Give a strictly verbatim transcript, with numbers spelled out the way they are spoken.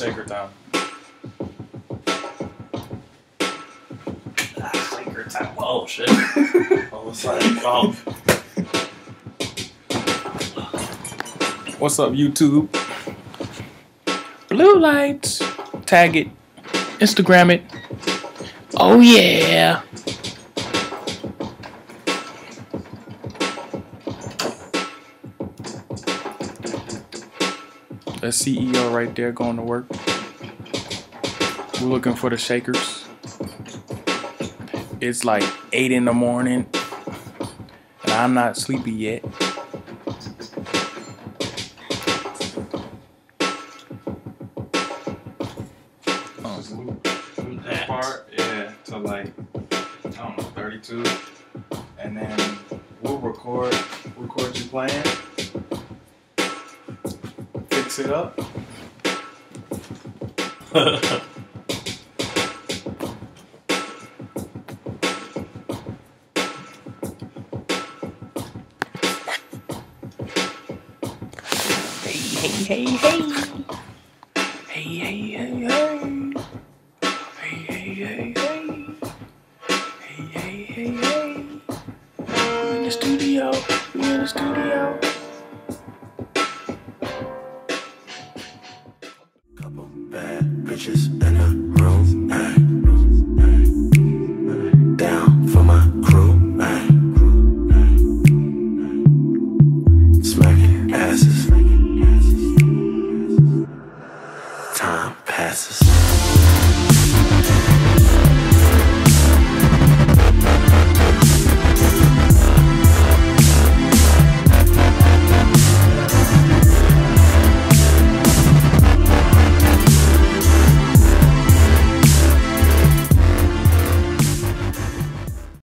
shaker time. Ah, shaker time. Oh shit. Oh, what's up? Oh. What's up, YouTube? Blue lights. Tag it. Instagram it. Oh yeah. The C E O right there going to work. We're looking for the shakers. It's like eight in the morning and I'm not sleepy yet. Oh. Just loop, loop that part, yeah, to like, I don't know, thirty-two. And then we'll record, record you playing. Fix it up. Hey, hey, hey, hey. Hey, hey, hey, hey. Hey, hey, hey, hey. Hey, hey, hey, hey. We're in the studio. We're in the studio. Couple bad bitches in a room, ay. Down for my crew, ay. Smacking asses. Time passes.